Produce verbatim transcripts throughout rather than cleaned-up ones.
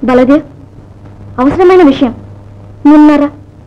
బలదేవ్, అవసరమైన విషయం నిన్నారా?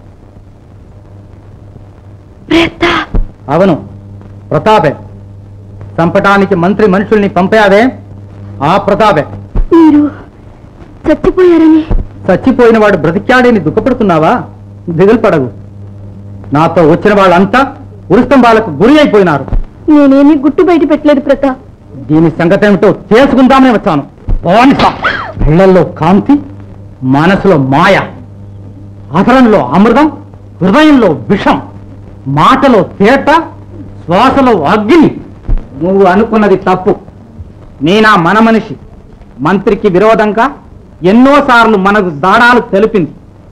అవును, ప్రతాపే. చంపటానికి మంత్రి మనుషుల్ని పంపావే, ఆ ప్రతాపే. మీరు చచ్చిపోయారని? చచ్చిపోయిన వాడు బ్రతికాడని దుఃఖపడుతున్నావా? దిగులు పడగు. నాతో వచ్చిన వాళ్ళంతా ఉరుస్తంభాలకు గురి అయిపోయినారు. నేనేమీ గుట్టు బయట పెట్టలేదు ప్రతాప్. దీని సంగతి ఏమిటో చేసుకుందామని వచ్చాను. కళ్ళల్లో కాంతి, మనసులో మాయ, అసరంలో అమృతం, హృదయంలో విషం, మాటలో తేట, శ్వాసలో అగ్ని. నువ్వు అనుకున్నది తప్పు. నేనా మన మనిషి మంత్రికి విరోధంగా ఎన్నోసార్లు మనకు దాడాలు తెలిపింది.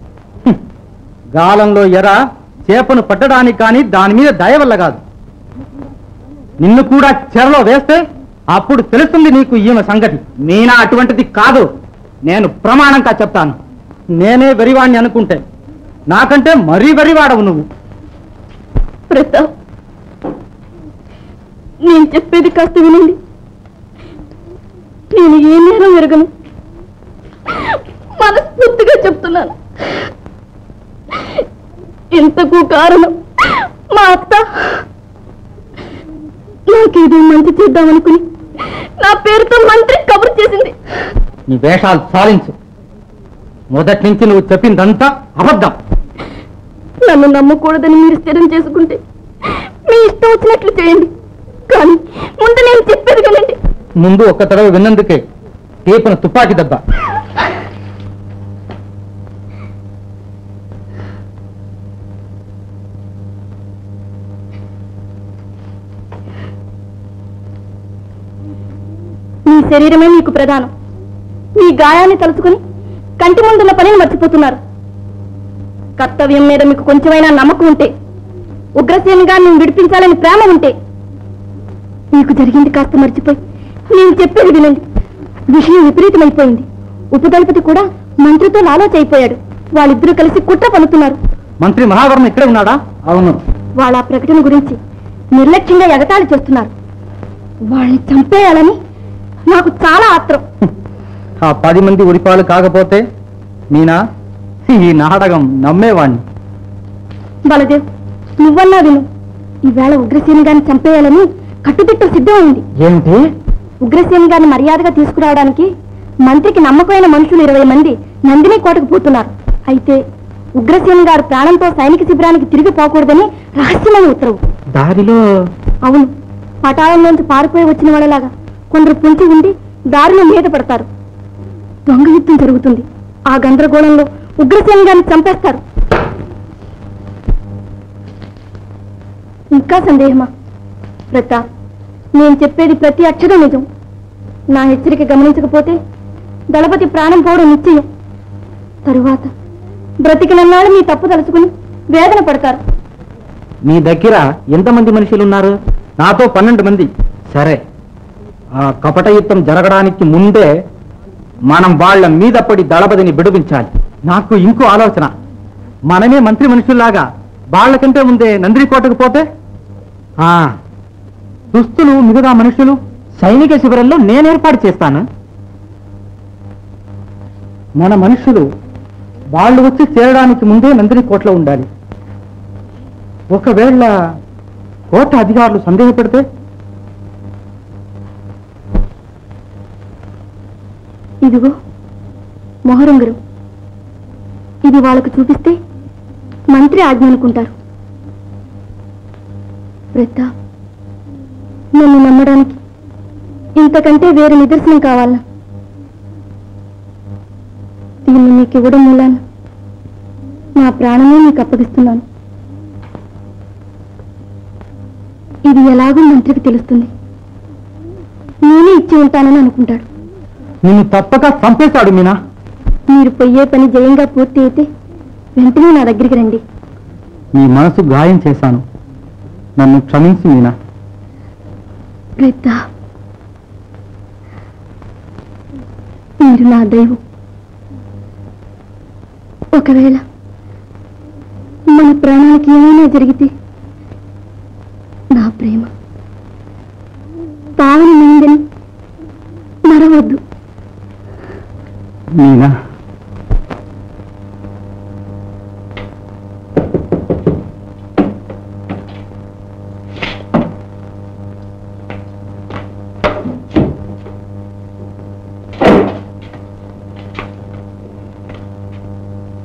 గాలంలో ఎర చేపను పట్టడానికి కానీ దాని మీద దయ వల్ల కాదు. నిన్ను కూడా చెరలో వేస్తే అప్పుడు తెలుస్తుంది నీకు ఈమె సంగతి. మీనా అటువంటిది కాదు, నేను ప్రమాణంగా చెప్తాను. నేనే వెరివాణ్ణి అనుకుంటే నాకంటే మరీ వెరివాడవు నువ్వు. ప్రతాప్, నేను చెప్పేది కాస్త వినండి. నేను ఏ నేరం ఎరగను, మనస్ఫూర్తిగా చెప్తున్నాను. ఇంతకు కారణం మా అత్త. నాకేదో మంచి చేద్దామనుకుని నా పేరుతో మంత్రి కబురు చేసింది. నీ వేషాలు సాధించు. మొదటి నుంచి నువ్వు చెప్పిందంతా అబద్ధం. నన్ను నమ్మకూడదని మీరు స్థిరం చేసుకుంటే మీ ఇష్టం వచ్చినట్లు చేయండి, కానీ ముందు నేను చెప్పేది వినండి. ముందు ఒక్క తడవ విన్నందుకే తీపన తుపాకీ దెబ్బ. మీ శరీరమే మీకు ప్రధానం. మీ గాయాన్ని తలుచుకుని కంటి ముందున్న పనిని మర్చిపోతున్నారు. కర్తవ్యం మీద మీకు కొంచెమైనా నమ్మకం ఉంటే, ఉగ్రసేన్ గారిని విడిపించాలని ప్రేమ ఉంటే, మీకు జరిగింది కాస్త మర్చిపోయి నేను చెప్పేది వినండి. విషయం విపరీతమైపోయింది. ఉపదళపతి కూడా మంత్రితో లాలోచ్ అయిపోయాడు. వాళ్ళిద్దరూ కలిసి కుట్ర పలుతున్నారు. మంత్రి మహావర్మ ఇక్కడే ఉన్నాడా? అవును. వాళ్ళ ఆ ప్రకటన గురించి నిర్లక్ష్యంగా ఎగతాళి చేస్తున్నారు. వాళ్ళని చంపేయాలని నాకు చాలా ఆత్రం. ఆ పది మంది ఉరిపాలు కాకపోతే మీనా ఈ నాటకం నమ్మేవాణ్ణి. బలదేవ్, నువ్వన్నా విను. ఈవేళ ఉగ్రసేన్ గారిని చంపేయాలని కట్టుదిట్టం సిద్ధమైంది. ఏమిటి? ఉగ్రసేన్ గారిని మర్యాదగా తీసుకురావడానికి మంత్రికి నమ్మకమైన మనుషులు ఇరవై మంది నందిని కోటకు పోతున్నారు. అయితే ఉగ్రసేన్ గారు ప్రాణంతో సైనిక శిబిరానికి తిరిగి పోకూడదని రహస్యమైన ఉత్తర్వు. దారిలో? అవును, పటాలంలోంచి పారిపోయి వచ్చిన వాళ్ళలాగా కొందరు పుంచి ఉండి దారిలో మీద పడతారు. దొంగ యుద్ధం జరుగుతుంది. ఆ గందరగోళంలో ఉగ్రసేన్ గారిని చంపేస్తారు. ఇంకా సందేహమా? ప్రతాప్, నేను చెప్పేది ప్రతి అక్షరం నిజం. నా హెచ్చరిక గమనించకపోతే దళపతి ప్రాణం పోవడం నిశ్చయం. తరువాత బ్రతికినన్నాళ్ళు మీ తప్పు తలుచుకుని వేదన పడతారు. మీ దగ్గర ఎంతమంది మనుషులు ఉన్నారు? నాతో పన్నెండు మంది. సరే, ఆ కపట యుద్ధం జరగడానికి ముందే మనం వాళ్ళ మీద పడి దళపతిని విడిపించాలి. నాకు ఇంకో ఆలోచన. మనమే మంత్రి మనుషుల్లాగా వాళ్ళకంటే ముందే నందిని కోటకు పోతే ఆ దుస్తులు మిగతా మనుషులు సైనిక శిబిరంలో నేను ఏర్పాటు చేస్తాను. మన మనుషులు వాళ్ళు వచ్చి చేరడానికి ముందే నందిని కోటలో ఉండాలి. ఒకవేళ కోట అధికారులు సందేహపడితే ఇదిగో మొహరంగరు. ఇది వాళ్ళకు చూపిస్తే మంత్రి ఆజ్ఞ అనుకుంటారు. ప్రతాప్, నన్ను నమ్మడానికి ఇంతకంటే వేరే నిదర్శనం కావాలా? దీన్ని మీకు ఇవ్వడం మూలాన నా ప్రాణమే మీకు అప్పగిస్తున్నాను. ఇది ఎలాగో మంత్రికి తెలుస్తుంది. నేనే ఇచ్చి ఉంటానని అనుకుంటాడు. నిన్ను తప్పక చంపేశాడు మీనా. మీరు పోయే పని జయంగా పూర్తి అయితే వెంటనే నా దగ్గరికి రండి. నీ మనసు గాయం చేశాను, నన్ను క్షమించి మీనా. ప్రతాప్, మీరు నా దైవం. ఒకవేళ మన ప్రాణానికి ఏమైనా జరిగితే నా ప్రేమ పావనమైందని మరవద్దు. మీనా.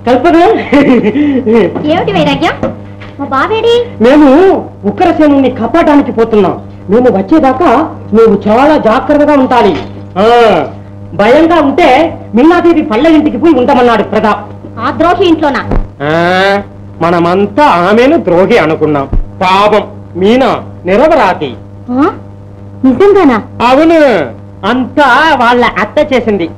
కల్పన ఏమిటి వైరాగ్యం? మా బావేడి? మేము ఉగ్రసేనుని కాపాడడానికి పోతున్నాం. మేము వచ్చేదాకా నువ్వు చాలా జాగ్రత్తగా ఉండాలి. భయంగా ఉంటే మిన్నాదేవి పళ్ళ ఇంటికి పోయి ఉండమన్నాడు ప్రతాప్. ఆ ద్రోహి ఇంట్లోనా? మనమంతా ఆమెను ద్రోహి అనుకున్నాం. పాపం మీనా నిరపరాధి. నిజంగానా? అవును, అంతా వాళ్ళ అత్త చేసింది.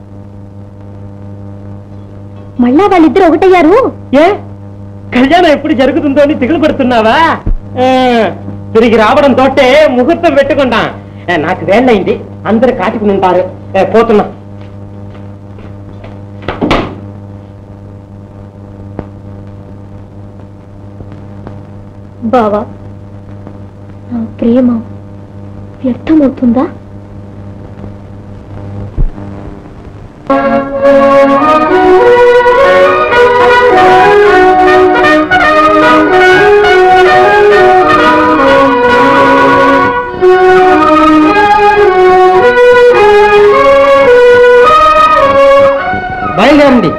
మళ్ళా వాళ్ళిద్దరు ఒకటయ్యారు? ఏ కళ్యాణం ఎప్పుడు జరుగుతుందో అని దిగులు పడుతున్నావా? తిరిగి రావడం తోటే ముహూర్తం పెట్టుకుంటా. నాకు వేళ్ళయింది, అందరు కాచుకుని ఉంటారు. పోతున్నా. బావా, నా ప్రేమ వ్యర్థమవుతుందా? బయలుదేరండి.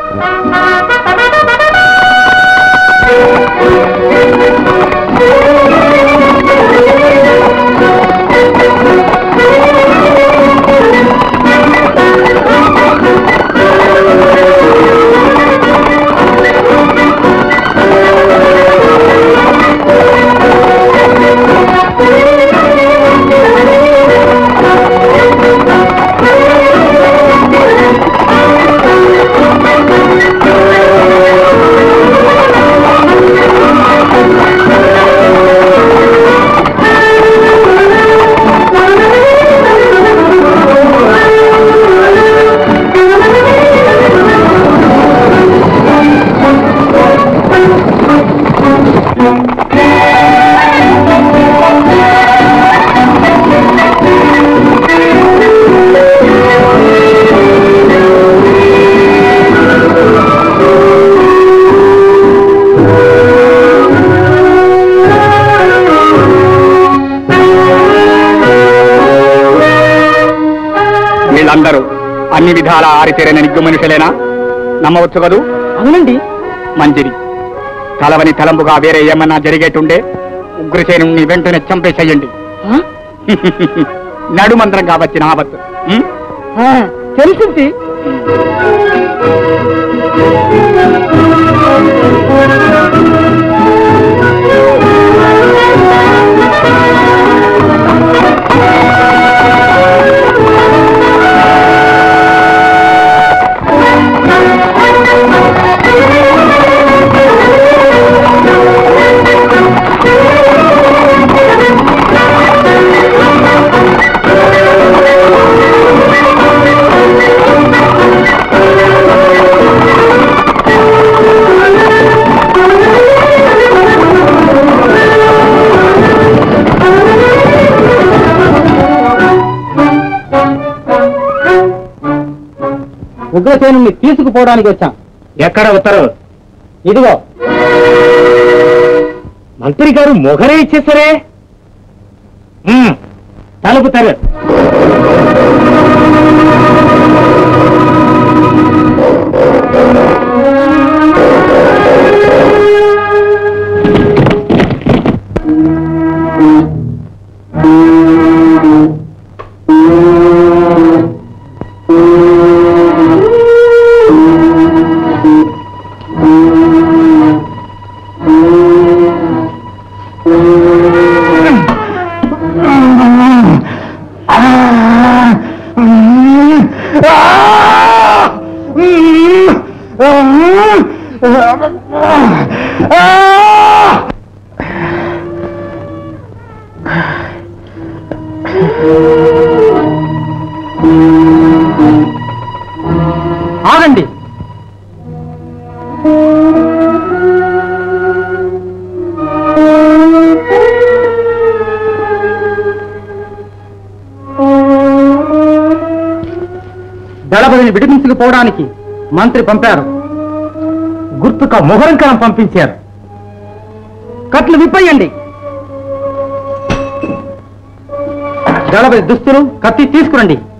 వీళ్ళందరూ అన్ని విధాల ఆరితేరిన నిగ్గు మనుషులేనా? నమ్మవచ్చు కదూ? అవునండి. మంచిది. తలవని తలంపుగా వేరే ఏమన్నా జరిగేటుండే ఉగ్రసేనుని వెంటనే చంపేసేయండి. నడుమంత్రంగా వచ్చిన ఆపత్తు తెలిసింది. ఉగ్రసేనుని తీసుకుపోవడానికి వచ్చాం. ఎక్కడ ఉత్తరు? ఇదిగో. మంత్రి గారు మొగరే ఇచ్చేసరే. తలుపుతారు. ఆగండి. దళపతిని విడిపించుకుపోవడానికి మంత్రి పంపారు. గుర్తుక మొహరంకరం పంపించారు. కట్లు విప్పయ్యండి. దళపతి దుస్తులు, కత్తి తీసుకురండి.